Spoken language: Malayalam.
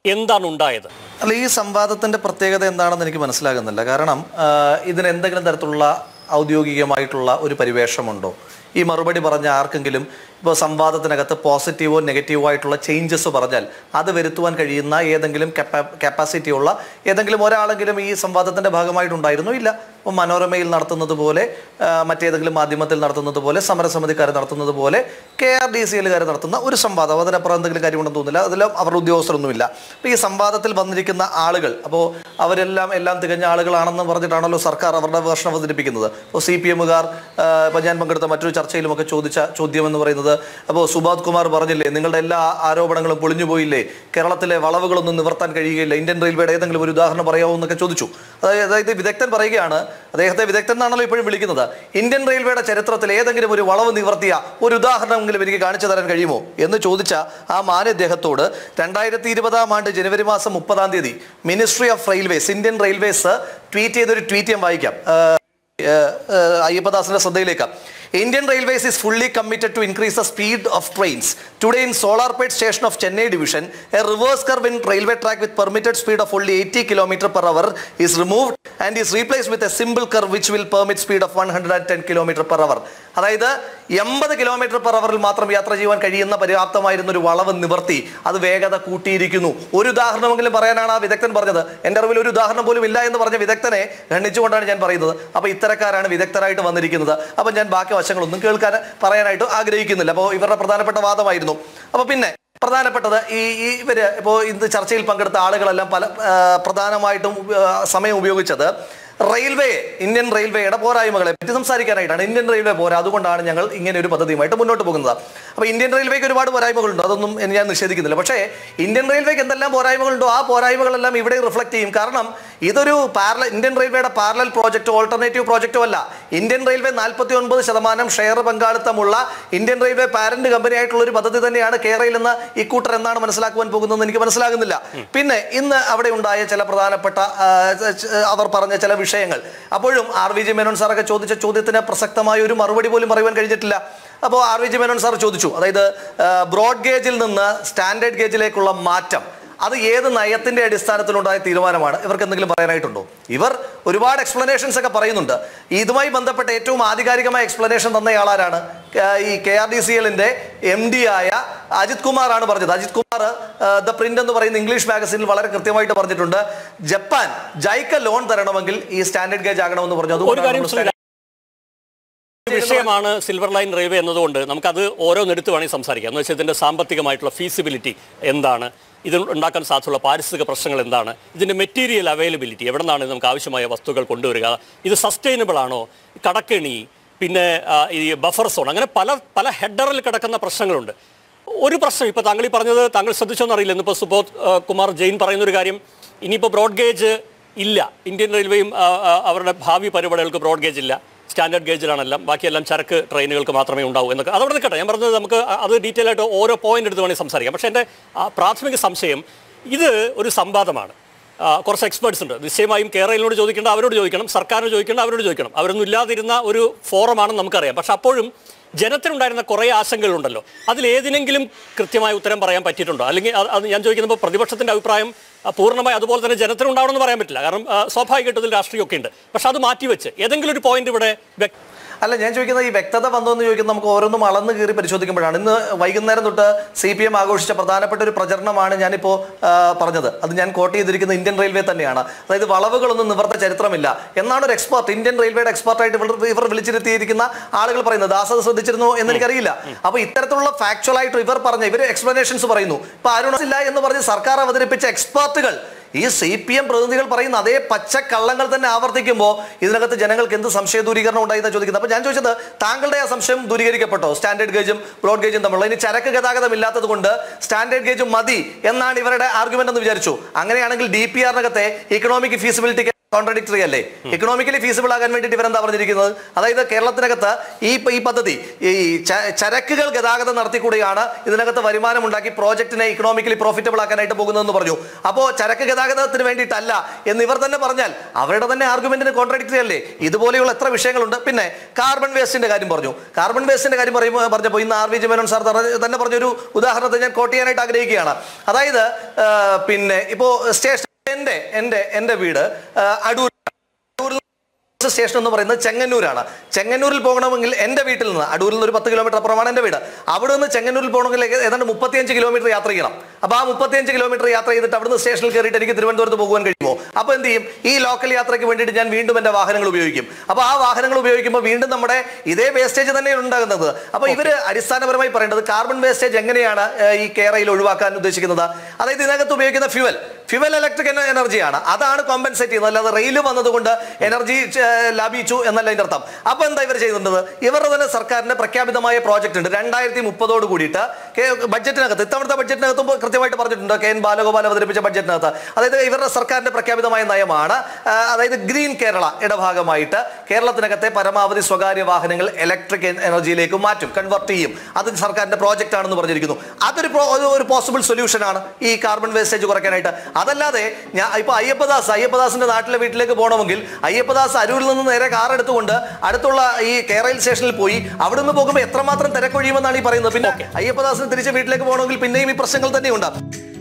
എന്താണ് ഉണ്ടായത്? അല്ല, ഈ സംവാദത്തിന്റെ പ്രത്യേകത എന്താണെന്ന് എനിക്ക് മനസ്സിലാകുന്നില്ല. കാരണം ഇതിന് എന്തെങ്കിലും തരത്തിലുള്ള ഔദ്യോഗികമായിട്ടുള്ള ഒരു പരിവേഷമുണ്ടോ? ഈ മറുപടി പറഞ്ഞ ആർക്കെങ്കിലും ഇപ്പോൾ സംവാദത്തിനകത്ത് പോസിറ്റീവോ നെഗറ്റീവോ ആയിട്ടുള്ള ചേഞ്ചസ് പറഞ്ഞാൽ അത് വരുത്തുവാൻ കഴിയുന്ന ഏതെങ്കിലും കപ്പാസിറ്റി ഉള്ള ഏതെങ്കിലും ഒരാളെങ്കിലും ഈ സംവാദത്തിൻ്റെ ഭാഗമായിട്ടുണ്ടായിരുന്നോ? ഇല്ല. ഇപ്പോൾ മനോരമയിൽ നടത്തുന്നത് പോലെ, മറ്റേതെങ്കിലും മാധ്യമത്തിൽ നടത്തുന്നത് പോലെ, സമരസമിതിക്കാർ നടത്തുന്നത് പോലെ, KRDCLകാർ നടത്തുന്ന ഒരു സംവാദം, അതിനപ്പുറം എന്തെങ്കിലും കാര്യമുണ്ടെന്ന് തോന്നുന്നില്ല. അതിലും അവരുടെ ഉദ്യോഗസ്ഥരൊന്നുമില്ല. അപ്പോൾ ഈ സംവാദത്തിൽ വന്നിരിക്കുന്ന ആളുകൾ, അപ്പോൾ അവരെല്ലാം തികഞ്ഞ ആളുകളാണെന്ന് പറഞ്ഞിട്ടാണല്ലോ സർക്കാർ അവരുടെ വേർഷൻ അവതരിപ്പിക്കുന്നത്. ഇപ്പോൾ CPMകാർ, ഇപ്പോൾ ഞാൻ പങ്കെടുത്ത മറ്റൊരു ചർച്ചയിലുമൊക്കെ ചോദിച്ച ചോദ്യം എന്ന് പറയുന്നത്, അപ്പോൾ സുബാദ് കുമാർ പറഞ്ഞില്ലേ, നിങ്ങളുടെ എല്ലാ ആരോപണങ്ങളും പൊളിഞ്ഞു പോയില്ലേ, കേരളത്തിലെ വളവുകളൊന്നും നിവർത്താൻ കഴിയുകയില്ല, ഇന്ത്യൻ റെയിൽവേയുടെ ഏതെങ്കിലും ഒരു ഉദാഹരണം പറയാമോ എന്നൊക്കെ ചോദിച്ചു. അതായത് വിദഗ്ധൻ പറയുകയാണ്, അദ്ദേഹത്തെ വിദഗ്ധൻ എന്നാണല്ലോ ഇപ്പോഴും വിളിക്കുന്നത്, ഇന്ത്യൻ റെയിൽവേയുടെ ചരിത്രത്തിൽ ഏതെങ്കിലും ഒരു വളവ് നിവർത്തിയ ഒരു ഉദാഹരണമെങ്കിലും എനിക്ക് കാണിച്ചു തരാൻ കഴിയുമോ എന്ന് ചോദിച്ച ആ മാന്യദ്ദേഹത്തോട് 2020 ജനുവരി മാസം 30 ministry of railways, Indian railways tweet ചെയ്തൊരു ട്വീറ്റ് ഞാൻ വായിക്കാം, അയ്യപ്പദാസിന്റെ ശ്രദ്ധയിലേക്ക്. Indian Railways is fully committed to increase the speed of trains. Today in Solarpet station of Chennai division, a reverse curve in railway track with permitted speed of only 80 km/h is removed and is replaced with a simple curve which will permit speed of 110 km/h. അതായത് 80 km/h മാത്രം യാത്ര ചെയ്യാൻ കഴിയുന്ന പര്യാപ്തമായിരുന്ന ഒരു വളവ് നിവർത്തി അത് വേഗത കൂട്ടിയിരിക്കുന്നു. ഒരു ഉദാഹരണമെങ്കിലും പറയാനാണ് ആ വിദഗ്ധൻ പറഞ്ഞത്. എൻ്റെ അറിവിൽ ഒരു ഉദാഹരണം പോലും ഇല്ല എന്ന് പറഞ്ഞ വിദഗ്ധനെ ഖണ്ഡിച്ചുകൊണ്ടാണ് ഞാൻ പറയുന്നത്. അപ്പോൾ ഇത്തരക്കാരാണ് വിദഗ്ധരായിട്ട് വന്നിരിക്കുന്നത്. അപ്പോൾ ഞാൻ ബാക്കി വശങ്ങളൊന്നും പറയാനായിട്ട് ആഗ്രഹിക്കുന്നില്ല. അപ്പോൾ ഇവരുടെ പ്രധാനപ്പെട്ട വാദമായിരുന്നു. അപ്പോൾ പിന്നെ പ്രധാനപ്പെട്ടത് ഇവര് ഇപ്പോൾ ഇന്ന് ചർച്ചയിൽ പങ്കെടുത്ത ആളുകളെല്ലാം പ്രധാനമായിട്ടും സമയം ഉപയോഗിച്ചത് ഇന്ത്യൻ റെയിൽവേയുടെ പോരായ്മകളെ പറ്റി സംസാരിക്കാനായിട്ടാണ്. ഇന്ത്യൻ റെയിൽവേ പോരാ, അതുകൊണ്ടാണ് ഞങ്ങൾ ഇങ്ങനെ ഒരു പദ്ധതിയുമായിട്ട് മുന്നോട്ട് പോകുന്നത്. അപ്പോൾ ഇന്ത്യൻ റെയിൽവേക്ക് ഒരുപാട് പോരായ്മകളുണ്ട്, അതൊന്നും ഞാൻ നിഷേധിക്കുന്നില്ല. പക്ഷേ ഇന്ത്യൻ റെയിൽവേക്ക് എന്തെല്ലാം പോരായ്മകളുണ്ടോ ആ പോരായ്മകളെല്ലാം ഇവിടെ റിഫ്ലക്ട് ചെയ്യും. കാരണം ഇതൊരു ഇന്ത്യൻ റെയിൽവേയുടെ പാരലൽ പ്രോജക്റ്റോ ഓൾട്ടർനേറ്റീവ് പ്രോജക്റ്റോ അല്ല. ഇന്ത്യൻ റെയിൽവേ 49% ഷെയർ പങ്കാളിത്തമുള്ള ഇന്ത്യൻ റെയിൽവേ പാരന്റ് കമ്പനി ആയിട്ടുള്ള ഒരു പദ്ധതി തന്നെയാണ് കേരയിൽ എന്ന് ഇക്കൂട്ടർ എന്നാണ് മനസ്സിലാക്കുവാൻ പോകുന്നതെന്ന് എനിക്ക് മനസ്സിലാകുന്നില്ല. പിന്നെ ഇന്ന് അവിടെ ഉണ്ടായ ചില പ്രധാനപ്പെട്ട അവർ പറഞ്ഞ ചില വിഷയങ്ങൾ, അപ്പോഴും RVG മേനോൻ സാറൊക്കെ ചോദിച്ച ചോദ്യത്തിന് പ്രസക്തമായ ഒരു മറുപടി പോലും പറയുവാൻ കഴിഞ്ഞിട്ടില്ല. അപ്പോൾ RVG മേനോൻ സാർ ചോദിച്ചു, അതായത് ബ്രോഡ് ഗേജിൽ നിന്ന് സ്റ്റാൻഡേർഡ് ഗേജിലേക്കുള്ള മാറ്റം അത് ഏത് നയത്തിന്റെ അടിസ്ഥാനത്തിലുണ്ടായ തീരുമാനമാണ്? ഇവർക്ക് എന്തെങ്കിലും പറയാനായിട്ടുണ്ടോ? ഇവർ ഒരുപാട് എക്സ്പ്ലനേഷൻസ് ഒക്കെ പറയുന്നുണ്ട്. ഇതുമായി ബന്ധപ്പെട്ട ഏറ്റവും ആധികാരികമായ എക്സ്പ്ലനേഷൻ തന്നയാളാരാണ്? ഈ KRDCLന്റെ MD ആയ അജിത് കുമാർ ആണ് പറഞ്ഞത്. അജിത് കുമാർ ദ പ്രിന്റ് എന്ന് പറയുന്ന ഇംഗ്ലീഷ് മാഗസിനിൽ വളരെ കൃത്യമായിട്ട് പറഞ്ഞിട്ടുണ്ട്, ജപ്പാൻ ജൈക്ക ലോൺ തരണമെങ്കിൽ ഈ സ്റ്റാൻഡേർഡ് ഗേജ് ആകണമെന്ന് പറഞ്ഞു. അതുകൊണ്ട് വിഷയമാണ് സിൽവർ ലൈൻ റെയിൽവേ എന്നതുകൊണ്ട് നമുക്കത് ഓരോന്നെടുത്ത് വേണമെങ്കിൽ സംസാരിക്കാം. എന്ന് വെച്ചാൽ ഇതിൻ്റെ സാമ്പത്തികമായിട്ടുള്ള ഫീസിബിലിറ്റി എന്താണ്, ഇത് ഉണ്ടാക്കാൻ സാധ്യതയുള്ള പാരിസ്ഥിതിക പ്രശ്നങ്ങൾ എന്താണ്, ഇതിൻ്റെ മെറ്റീരിയൽ അവൈലബിലിറ്റി എവിടെ നിന്നാണ് നമുക്ക് ആവശ്യമായ വസ്തുക്കൾ കൊണ്ടുവരിക, ഇത് സസ്റ്റൈനബിൾ ആണോ, കടക്കെണി, പിന്നെ ഈ ബഫർ സോൺ, അങ്ങനെ പല പല ഹെഡറിൽ കിടക്കുന്ന പ്രശ്നങ്ങളുണ്ട്. ഒരു പ്രശ്നം ഇപ്പോൾ താങ്കൾ ഈ പറഞ്ഞത് താങ്കൾ ശ്രദ്ധിച്ചോന്നറിയില്ല, ഇന്നിപ്പോൾ സുബോധ് കുമാർ ജെയിൻ പറയുന്നൊരു കാര്യം, ഇനിയിപ്പോൾ ബ്രോഡ് ഗേജ് ഇല്ല, ഇന്ത്യൻ റെയിൽവേയും അവരുടെ ഭാവി പരിപാടികൾക്ക് ബ്രോഡ് ഗേജ് ഇല്ല, സ്റ്റാൻഡേർഡ് ഗേജിലാണെല്ലാം, ബാക്കിയെല്ലാം ചരക്ക് ട്രെയിനുകൾക്ക് മാത്രമേ ഉണ്ടാവൂ എന്നൊക്കെ. അതവിടെ നിൽക്കട്ടെ, ഞാൻ പറഞ്ഞത് നമുക്ക് അത് ഡീറ്റെയിൽ ആയിട്ട് ഓരോ പോയിന്റ് എടുത്ത് വേണമെങ്കിൽ സംസാരിക്കാം. പക്ഷേ എൻ്റെ പ്രാഥമിക സംശയം, ഇത് ഒരു സംവാദമാണ്, കുറച്ച് എക്സ്പേർട്സ് ഉണ്ട്, നിശ്ചയമായും കേരളയിലോട് ചോദിക്കേണ്ട അവരോട് ചോദിക്കണം, സർക്കാരിന് ചോദിക്കേണ്ട അവരോട് ചോദിക്കണം, അവരൊന്നും ഇല്ലാതിരുന്ന ഒരു ഫോറമാണെന്ന് നമുക്കറിയാം. പക്ഷെ അപ്പോഴും ജനത്തിനുണ്ടായിരുന്ന കുറേ ആശങ്കകളുണ്ടല്ലോ, അതിലേതിനെങ്കിലും കൃത്യമായ ഉത്തരം പറയാൻ പറ്റിയിട്ടുണ്ടോ? അല്ലെങ്കിൽ അത് ഞാൻ ചോദിക്കുമ്പോൾ പ്രതിപക്ഷത്തിൻ്റെ അഭിപ്രായം പൂർണ്ണമായി അതുപോലെ തന്നെ ജനത്തിനുണ്ടാവണമെന്ന് പറയാൻ പറ്റില്ല, കാരണം സ്വാഭാവികമായിട്ടും രാഷ്ട്രീയമൊക്കെ ഉണ്ട്. പക്ഷെ അത് മാറ്റിവെച്ച് ഏതെങ്കിലും ഒരു പോയിന്റ് ഇവിടെ അല്ല, ഞാൻ ചോദിക്കുന്നത് ഈ വ്യക്തത വന്നോന്ന് ചോദിക്കുന്നത് നമുക്ക് ഓരോന്നും അളന്ന് കീറി പരിശോധിക്കുമ്പോഴാണ്. ഇന്ന് വൈകുന്നേരം തൊട്ട് CPM ആഘോഷിച്ച പ്രധാനപ്പെട്ട ഒരു പ്രചരണമാണ് ഞാനിപ്പോൾ പറഞ്ഞത്. അത് ഞാൻ കോട്ട് ചെയ്തിരിക്കുന്ന ഇന്ത്യൻ റെയിൽവേ തന്നെയാണ്. അതായത് വളവുകളൊന്നും നിവർത്ത ചരിത്രമില്ല എന്നാണ് ഒരു എക്സ്പെർട്ട്, ഇന്ത്യൻ റെയിൽവേയുടെ എക്സ്പെർട്ടായിട്ട് ഇവർ വിളിച്ചിരുത്തിയിരിക്കുന്ന ആളുകൾ പറയുന്നത്. ദാസത് ശ്രദ്ധിച്ചിരുന്നു എന്നെനിക്കറിയില്ല. അപ്പോൾ ഇത്തരത്തിലുള്ള ഫാക്ച്വൽ ആയിട്ട് ഇവർ എക്സ്പ്ലനേഷൻസ് പറയുന്നു. ഇപ്പൊ അരുണില്ല എന്ന് പറഞ്ഞ് സർക്കാർ അവതരിപ്പിച്ച എക്സ്പെർട്ടുകൾ ഈ CPM പ്രതിനിധികൾ പറയുന്ന അതേ പച്ചക്കള്ളങ്ങൾ തന്നെ ആവർത്തിക്കുമ്പോൾ ഇതിനകത്ത് ജനങ്ങൾക്ക് എന്ത് സംശയ ദൂരീകരണം ഉണ്ടായെന്ന് ചോദിക്കുന്നത്. അപ്പോൾ ഞാൻ ചോദിച്ചത്, താങ്കളുടെ ആ സംശയം ദൂരീകരിക്കപ്പെട്ടോ? സ്റ്റാൻഡേർഡ് ഗേജും ബ്രോഡ് ഗേജും തമ്മിലുള്ള ഇനി ചരക്ക് ഗതാഗതം ഇല്ലാത്തത് കൊണ്ട് സ്റ്റാൻഡേർഡ് ഗേജും മതി എന്നാണ് ഇവരുടെ ആർഗ്യുമെന്റ് എന്ന് വിചാരിച്ചു. അങ്ങനെയാണെങ്കിൽ DPR-നകത്തെ ഇക്കണോമിക് ഫീസിബിലിറ്റി കോൺട്രഡിക്ടറി അല്ലേ? ഇക്കണോമിക്കലി ഫീസിബിൾ ആകാൻ വേണ്ടിയിട്ട് ഇവരെന്താ പറഞ്ഞിരിക്കുന്നത്? അതായത് കേരളത്തിനകത്ത് ഈ പദ്ധതി ഈ ചരക്കുകൾ ഗതാഗതം നടത്തിക്കൂടിയാണ് ഇതിനകത്ത് വരുമാനം ഉണ്ടാക്കി പ്രോജക്റ്റിനെ ഇക്കണോമിക്കലി പ്രോഫിറ്റബിൾ ആക്കാനായിട്ട് പോകുന്നതെന്ന് പറഞ്ഞു. അപ്പോൾ ചരക്ക് ഗതാഗതത്തിന് വേണ്ടിയിട്ടല്ല എന്ന് ഇവർ തന്നെ പറഞ്ഞാൽ അവരുടെ തന്നെ ആർഗ്യുമെന്റിന് കോൺട്രഡിക്ടറി അല്ലേ? ഇതുപോലെയുള്ള എത്ര വിഷയങ്ങളുണ്ട്. പിന്നെ കാർബൺ വേസ്റ്റിന്റെ കാര്യം പറഞ്ഞു. കാർബൺ വേസ്റ്റിന്റെ കാര്യം പറഞ്ഞപ്പോൾ ഇന്ന് ആർ വി ജമേനോൻ സാർ തന്നെ പറഞ്ഞൊരു ഉദാഹരണത്തെ ഞാൻ കോട്ട് ചെയ്യാനായിട്ട് ആഗ്രഹിക്കുകയാണ്. അതായത് പിന്നെ ഇപ്പോൾ സ്റ്റേഷൻ എന്റെ വീട് അടൂർ സ്റ്റേഷൻ എന്ന് പറയുന്നത് ചെങ്ങന്നൂരാണ്. ചെങ്ങന്നൂരിൽ പോകണമെങ്കിൽ എൻ്റെ വീട്ടിൽ നിന്ന് അടൂരിൽ നിന്ന് ഒരു 10 കിലോമീറ്റർ അപ്പുറമാണ് എൻ്റെ വീട്. അവിടെ നിന്ന് ചെങ്ങന്നൂരിൽ പോകണമെങ്കിൽ ഏതാണ്ട് 35 കിലോമീറ്റർ യാത്ര ചെയ്യണം. അപ്പോൾ ആ 35 കിലോമീറ്റർ യാത്ര ചെയ്തിട്ട് അവിടുന്ന് സ്റ്റേഷനിൽ കയറിയിട്ട് എനിക്ക് തിരുവനന്തപുരത്ത് പോകാൻ കഴിയുമോ? അപ്പോൾ എന്ത് ചെയ്യും? ഈ ലോക്കൽ യാത്രയ്ക്ക് വേണ്ടിയിട്ട് ഞാൻ വീണ്ടും എൻ്റെ വാഹനങ്ങൾ ഉപയോഗിക്കും. അപ്പോൾ ആ വാഹനങ്ങൾ ഉപയോഗിക്കുമ്പോൾ വീണ്ടും നമ്മുടെ ഇതേ വേസ്റ്റേജ് തന്നെയാണ് ഉണ്ടാകുന്നത്. അപ്പോൾ ഇവർ അടിസ്ഥാനപരമായി പറയേണ്ടത് കാർബൺ വേസ്റ്റേജ് എങ്ങനെയാണ് ഈ കേരളയിൽ ഒഴിവാക്കാൻ ഉദ്ദേശിക്കുന്നത്? അതായത് ഇതിനകത്ത് ഉപയോഗിക്കുന്ന ഫ്യുവൽ ഇലക്ട്രിക് എനർജിയാണ്. അതാണ് കോമ്പൻസേറ്റ് ചെയ്യുന്നത്. അല്ലാതെ റെയിൽ വന്നതുകൊണ്ട് എനർജി ലാഭിച്ചു എന്നല്ല അതിൻ്റെ അർത്ഥം. അപ്പോൾ എന്താ ഇവർ ചെയ്യുന്നത്? ഇവരുടെ തന്നെ സർക്കാരിന്റെ പ്രഖ്യാപിതമായ പ്രോജക്റ്റ് ഉണ്ട് 2030 കൂടിയിട്ട് ബഡ്ജറ്റിനകത്ത്. ഇത്തവണത്തെ ബഡ്ജറ്റിനകത്തും കൃത്യമായിട്ട് പറഞ്ഞിട്ടുണ്ട്. കെ എൻ ബാലഗോപാൽ അവതരിപ്പിച്ച ബഡ്ജറ്റിനകത്ത്. അതായത് ഇവരുടെ സർക്കാരിന്റെ പ്രഖ്യാപിതമായ നയമാണ്. അതായത് ഗ്രീൻ കേരളയുടെ ഭാഗമായിട്ട് കേരളത്തിനകത്തെ പരമാവധി സ്വകാര്യ വാഹനങ്ങൾ ഇലക്ട്രിക് എനർജിയിലേക്ക് മാറ്റും, കൺവെർട്ട് ചെയ്യും. അത് സർക്കാരിന്റെ പ്രോജക്റ്റ് ആണെന്ന് പറഞ്ഞിരിക്കുന്നു. അതൊരു പോസിബിൾ സൊല്യൂഷൻ ആണ് ഈ കാർബൺ വേസ്റ്റേജ് കുറയ്ക്കാനായിട്ട്. അതല്ലാതെ ഇപ്പൊ അയ്യപ്പദാസിന്റെ നാട്ടിലെ വീട്ടിലേക്ക് പോകണമെങ്കിൽ അയ്യപ്പദാസ് അരൂരിൽ നിന്ന് നേരെ കാർ എടുത്തുകൊണ്ട് അടുത്തുള്ള ഈ കേരള സ്റ്റേഷനിൽ പോയി അവിടെ നിന്ന് പോകുമ്പോൾ എത്രമാത്രം തിരക്കൊഴിയുമെന്നാണ് ഈ പറയുന്നത്. പിന്നെ അയ്യപ്പദാസിന് തിരിച്ച് വീട്ടിലേക്ക് പോകണമെങ്കിൽ പിന്നെയും ഈ പ്രശ്നങ്ങൾ തന്നെ ഉണ്ടാകും.